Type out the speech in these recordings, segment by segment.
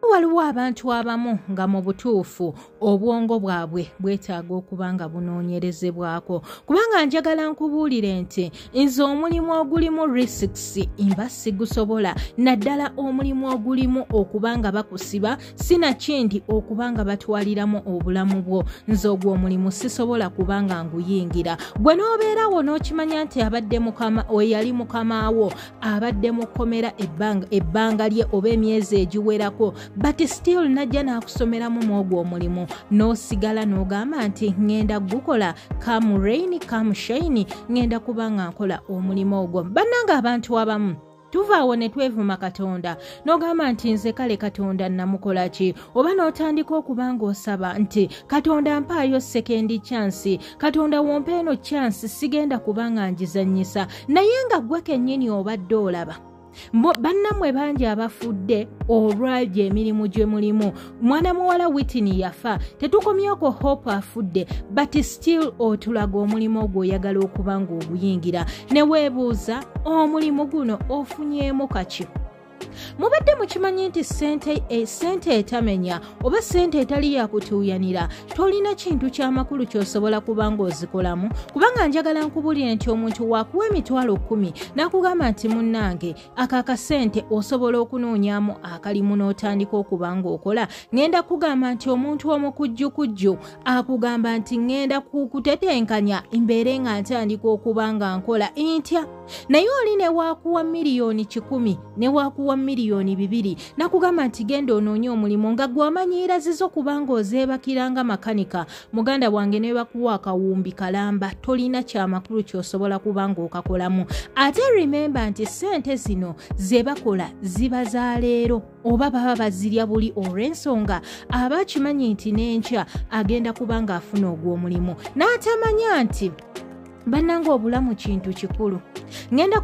waliwo abantu abamu nga mu butuufu obwongo bwabwe bwetaaga okuba nga bunoonyerezebwako kubanga njagala nkubuulire nti nze omulimu ogulimu risks mba sigusobola naddala omulimu ogulimu okuba nga bakusiba sinakindi okuba nga batwaliramu obulamu bwo nze ogwo omulimu sisobola kuba nga nguyingira gwe n'obeerawo n'okimanya nti yali mukamaawo abadde mukomera ebbanga lye oba emyezi egiwerako but still najja n'akusomeramu mwogwo omulimu n'osigala n'ogamba nti ngenda gukola come rain come shine ngenda kuba nga nkola omulimu ogwo bannanga abantu abamu tuvaawo ne twevuma Katonda n'ogamba nti nze kale Katonda namukola ki oba n'otandika okuba ng'osaba nti Katonda mpaayo sekendi chance Katonda wompa eno chance sigenda kuba nga ngizannyisa naye nga gwe kennyini obadde olaba bannammwe bangi abafudde olw'ebyo emirimu gye mulimu mwana muwala Whitney yafa tetukomyeko Hope afudde but still otulaga omulimu ogwo oyagala okuba ng'oguyingira ne weebuuza omulimu guno ofunyeemu kaki mubadde mukimanyi nti sente etamenya oba sente etali yakutuuyanira tolina kintu ky'amakulu ky'osobola kuba ng'ozikolamu kubanga njagala nkubulire nti omuntu waakuwa emitwalo 10 n'akugamba nti munnange akakasente osobola okunoonyamu akalimu n'otandika okuba ng'okola ngenda kugamba nti omuntu omukujjukujju akugamba nti ngenda kukutetenkanya mbeere nga ntandika okuba nga nkola ntya naye oli ne waakuwa miliyoni 10 ne waakuwa miliyoni 2 nakugamba nti genda onoonye omulimu nga gw'amanyiira zizo kubanga ozeebakiranga makanika muganda wange ne bakuwa akawumbi kalamba tolina kyamakulu ky'osobola kuba ng'okakolamu ate remember nti sente zino ze bakola ziba za leero oba baba bazirya buli olw'ensonga aba akimanyi nti n'enkya agenda kuba ng'afuna ogw'omulimu n'atamanya nti bannanga obulamu kintu kikulu ngenda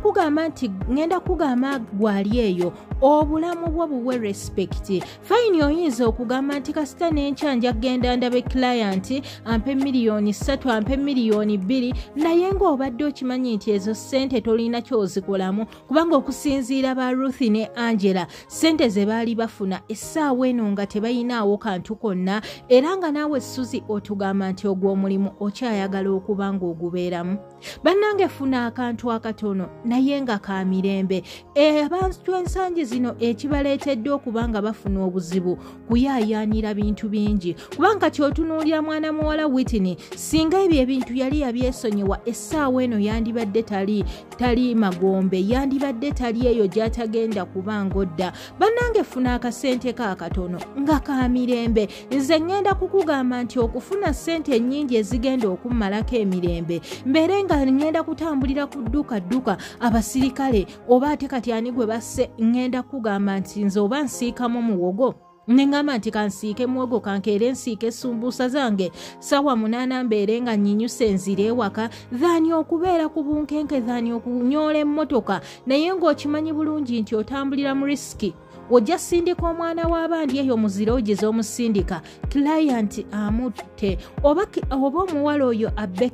kugamba gwali eyo obulamu bwo buwe respect fine oyinza okugamba nti kasita n'enkya nja kgenda ndabe client ampe miliyoni 3 ampe miliyoni 2 naye ng'obadde okimanyi nti ezo sente tolina kyozikolamu kubanga okusinziira ba Ruth ne Angela sente ze baali bafuna essaawa eno nga tebayinaawo kantu konna era nga naawe Suzi otugamba nti ogw'omulimu okyayagala okuba ng'ogubeeramu bannange funa akantu akatono naye nga ka mirembe abantu ensangi zino ekibaleetedde okuba nga bafuna obuzibu kuyaayaanira bintu bingi kubanga kyotunuulira mwana muwala Whitney singa ebyo ebintu yali yabyesonyiwa essaawa eno yandibadde tali magombe yandibadde tali eyo gy'atagenda kuba ngodda bannange funa akasente kaakatono nga ka mirembe nze ngenda kukugamba nti okufuna sente ennyingi ezigenda okummalako emirembe mbeere nga ngenda kutambulira ku dduka abasirikale oba ate kati ani gwe basse ngenda kugamba nti nze oba nsiikamu muwogo nengamba nti kansiike muwogo kankeere nsiike sumbuusa zange sawa 8 mbeere nga nyinyuse nzire ewaka dhaani okubeera ku bunkenke dhaani okunyoola emmotoka naye ng'okimanyi bulungi nti otambulira mu risiki ojja sindika omwana w'abandi eyo muzira ogize omusindika client amutte oba omuwala oyo abbe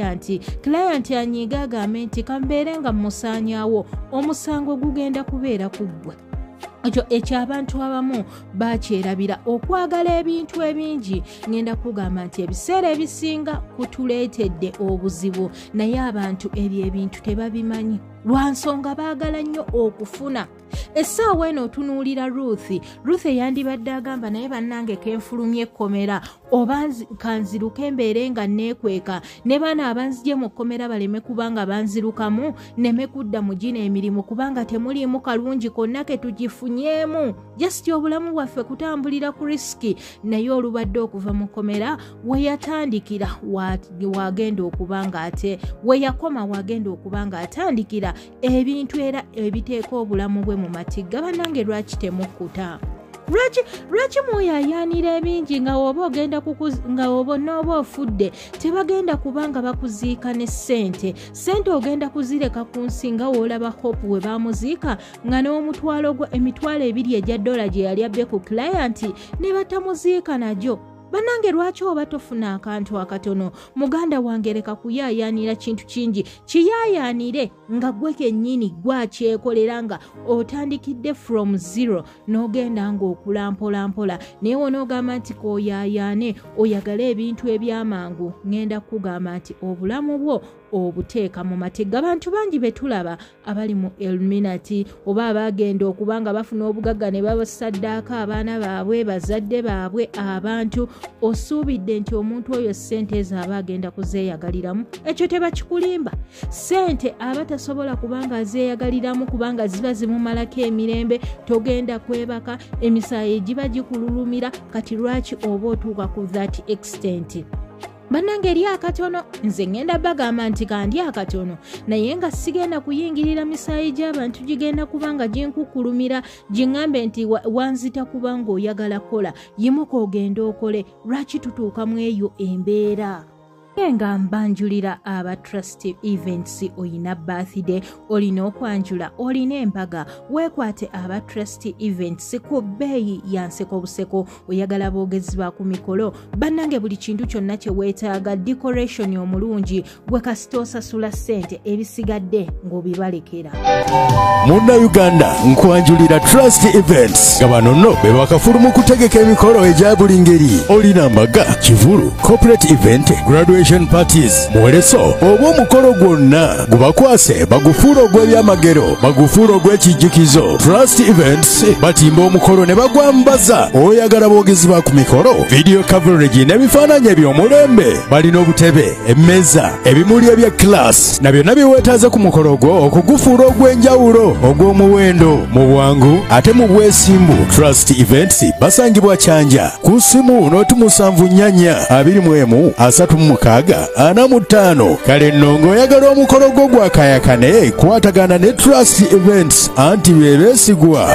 client anyiiga agambe nti kambeere nga musaanyaawo omusango gugenda kubeera ku ggwe ekyo abantu abamu bakyerabira okwagala ebintu ebingi ngenda kugamba nti ebiseera ebisinga kutuleetedde obuzibu naye abantu ebyo ebintu tebabimanyi lwansonga baagala nnyo okufuna essaawa eno otunuulira Ruth yandibadde agamba naye bannange kenfulumye ekkomera oba kanziruke mbeere nga neekweka ne baana abanzigye mu kkomera baleme kubanga banzirukamu neme kudda mu gino emirimu kubanga temuliimu kalungi konna ke tugifunyeemu just obulamu bwaffe kutambulira ku risiki naye olubadde okuva mu kkomera weyatandikira wagenda okubanga ate weyakoma wagenda okubanga atandikira ebintu era ebiteeka obulamu bwe mu matigga bannange lwaki temukkuta lwaki muyaayaanira ebingi nga woba n'oba ofudde tebagenda kubanga bakuziika ne sente ogenda kuzireka ku nsi nga woolaba Hope we bamuziika nga n'omutwalo emitwalo 2 egya dola gye yali abbe ku client ne batamuziika nagyo Bannange lwaki oba tofuna akantu akatono? Muganda wange leka kuyaayaanira kintu kingi, kiyaayaanire nga gwe kennyini gwakyekolera nga otandikidde from zero n'ogenda ng'okula mpolampola. Naye wonoogamba nti kooyaayaane oyagala ebintu ebyamangu, ngenda kugamba nti obulamu bwo obuteeka mu matega. Abantu bangi betulaba abali mu Illuminati oba abagenda okubanga bafuna obugagga ne babasaddaaka abaana baabwe, bazadde baabwe, abantu. Osuubidde nti omuntu oyo ssente zaaba agenda kuzeeyagaliramu? Ekyo tebakikulimba. Ssente aba tasobola kubanga azeeyagaliramu kubanga ziba zimumalako emirembe, togenda kwebaka, emisaayi giba gikululumira. Kati lwaki oba otuuka ku that extent? Bannange eri akatono, nze ngenda bagamba nti kandi akatono, naye nga sigenda kuyingirira misaayi gy'abantu gigenda kubanga ginkukulumira gingambe nti wanzita kubanga oyagala kola, yimuka ogenda okole. Lwaki tutuuka mu eyo embeera? Nga mbanjulira aba Trust Events, oyina birthday, olina okwanjula, olina embaga, weekwate aba Trust Events ku bbeeyi ya nseko buseko. Oyagala boogezi ba ku mikolo, bannange buli kintu kyonna kye weetaaga, decoration omulungi, gwe kasita osasula ssente, ebisigadde ng'obibalekera. Munnayuganda nkwanjulira Trust Events nga bano nno be bakafulu mu kutegeka emikolo egya buli ngeri. Olina mbaga, kivulu, corporate event, graduation parties, muwereso oba omukolo gwonna gubakwase bagufuula ogw'ebyamagero, bagufuula ogw'ekijjukizo. Trust Events batimba omukolo ne bagwambaza. Oyagala boogezi ba ku mikolo, video coverage n'ebifaananyi eby'omulembe, balina obutebe, emmeeza, ebimuli ebya class na byonna byeweetaaze ku mukolo gwo okugufuula ogw'enjawulo, ogw'omuwendo, mu bwangu ate mu bwesimbu. Trust Events basangibwa Kyanja ku ssimu n'otumu 741 23 kale nno ng'oyagala omukolo gwo gwakayakane, kwatagana ne Trust Events anti beebeesigwa.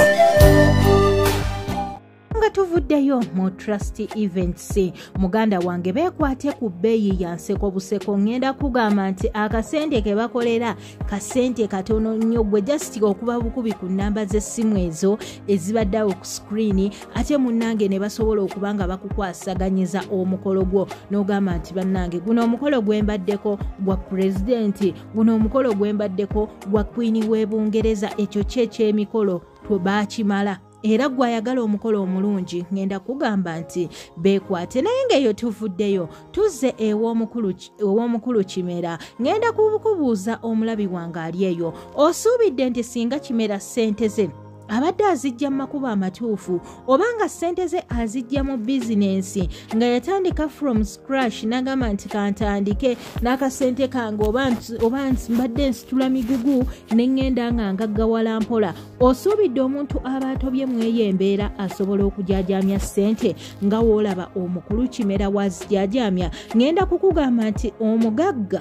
Tuvuddeyo mu Trust Events, muganda wange beekwate ku bbeeyi ya nseko buseko. Ngenda kugamba nti akasente ke bakolera kasente katono nnyo, gwe just okuba bukubi ku nnamba z'essimu ezo ezibaddewo ku screen, ate munnange ne basobola okubanga bakukwasaganyiza omukolo gwo n'ogamba nti bannange guno omukolo gwembaddeko gwa pulezidenti, guno omukolo gwembaddeko gwa Queen w'e Bungereza. Ekyo ky'ekyemikolo baakimala. Era gwayagala omukolo omulungi, ngenda kugamba nti beekwate. Naye ng'eyo tuvuddeyo tuzze ew'omukulu Kimera. Ngenda kubuuza omulabi wange ali eyo, osuubidde nti singa Kimera ssente ze abadde azijja mu makubo amatuufu, obanga ssente ze azijja mu bizinensi nga yatandika from scratch, n'agamba nti kantandike n'akasente kange oba mbadde nsitula migugu ne ŋŋenda nga ngaggawala mpola. Osuubidde omuntu aba atobye mu eyo embeera asobola okujaajamya ssente nga w'olaba omukulu Kimera wazijaajamya? Ngenda kukugamba nti omugagga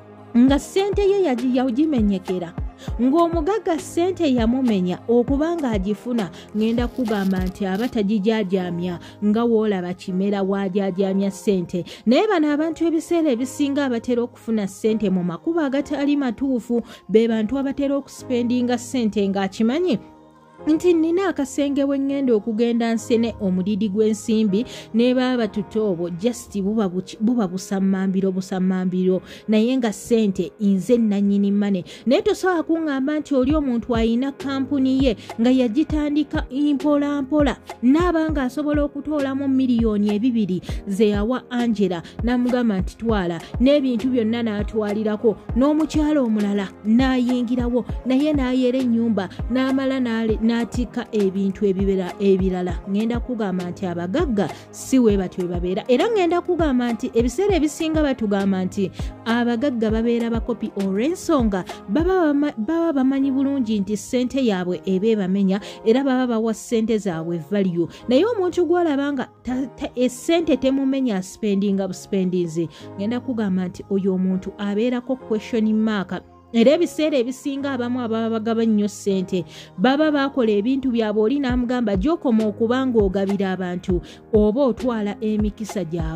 nga ssente ye yagimenyekera, ng'omugagga ssente yamumenya okubanga agifuna, ngenda kugamba nti aba tagijaajamya nga w'olaba Kimera waajaajamya ssente. Naye bano abantu ebiseera ebisinga abatera okufuna ssente mu makubo agatali matuufu be bantu abatera okusipendinga ssente ng'akimanyi nti nina akasenge we ŋŋenda okugenda nsene omudidi gw'ensimbi ne baba tutoobo just buba busammambiro, naye nga ssente nze nannyini mane. Naye tosobola kuŋŋamba nti oli omuntu alina kampuni ye nga yagitandika mpolampola n'abanga asobola okutoolamu miliyoni 2 ze yawa Angela, n'amugamba nti twala, n'ebintu byonna n'atwalirako, n'omukyala omulala n'ayingirawo, naye n'ayera ennyumba n'amala n'atika ebintu ebirala. Ngenda kugamba nti abagagga si we batyo babeera. Era ngenda kugamba nti ebiseera ebisinga batugamba nti abagagga babeera bakopi olw'ensonga baba bamanyi bulungi nti ssente yaabwe eba ebamenya era baba bawa ssente zaabwe value. Naye omuntu gw'olabanga essente temumenya spendinga buspendizi, ngenda kugamba nti oyo omuntu abeerako question mark. Era ebiseera ebisinga abamu ababa bagaba nnyo ssente baba bakola ebintu byabwe, oli n'amugamba gy'okoma okubanga ogabira abantu oba otwala emikisa gyabwe.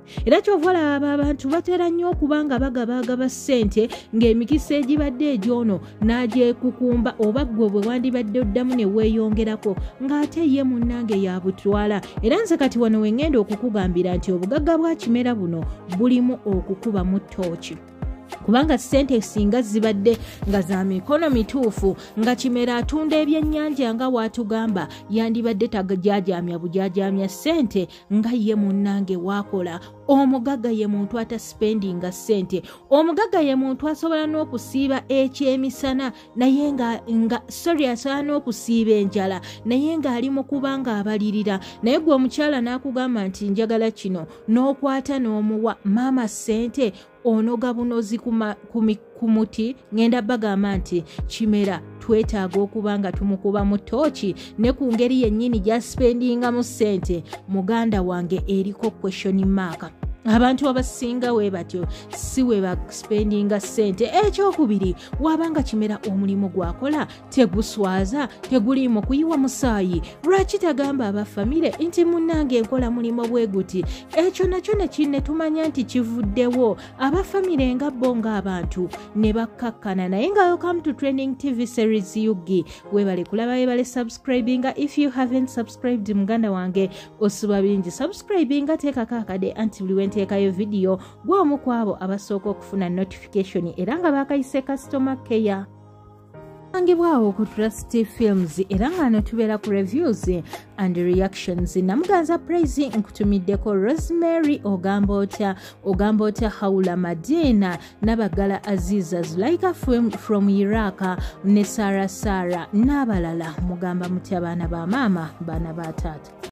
era kyovala abantu batera nnyo okubanga bagaba ssente ng'emikisa egibadde egyono n'agyekukumba oba ggwe bwe wandibadde oddamu ne weeyongerako ng'ate ye munnange yabutwala. Era nze kati wano wengenda okukugambira nti obugagga bwa Kimera buno bulimu okukuba mu ttooki. Kubanga ssente singa zibadde nga za mikono mituufu nga Kimera atunda ebyennyanja nga watugamba yandibadde tagajaajamya bujaajamya ssente nga ye munnange waakola. Omugagga ye muntu ataspendinga ssente. Omugagga ye muntu asobola n'okusiiba ekyemisana naye asobola n'okusiiba enjala naye ng'ali mu kubanga abalirira. Naye gwe omukyala n'akugamba nti njagala kino n'okwata n'omuwa maama ssente onoga bunozi ku muti. Ngenda bagamba nti Kimera twetaaga okuba nga tumukuba mu ttooki ne ku ngeri yennyini gy'aspendinga mu ssente muganda wange eriko question mark. Abantu abasinga we batyo si we baspendinga ssente. Ekyokubiri wabanga Kimera omulimu gwakola teguswaza tegulimu kuyiwa musaayi. Lwaki tagamba abafamire nti munnange enkola mulimo bwe guti? Ekyo nakyo ne tumanya nti kivuddewo. Abafamire nga bo ng'abantu ne bakkakkana. Naye nga Welcome to Trending TV series Yugi. Webale kulaba webale subscribinga. If you haven't subscribed muganda wange osuba bingi subscribinga teekako akade anti buli nteekayo video gwomu kwabo abasooka okufuna notification era nga bakayise customer care. Angibwawo ku Trust Films era nga ano tubeera ku reviews and reactions. Namuganza Praise nkutumiddeko Rosemary ogamba otya Haula Madina Nabagala Aziza Zulaika from Iraq ne Sara n'abalala mugamba mutya baana ba maama baana ba taata.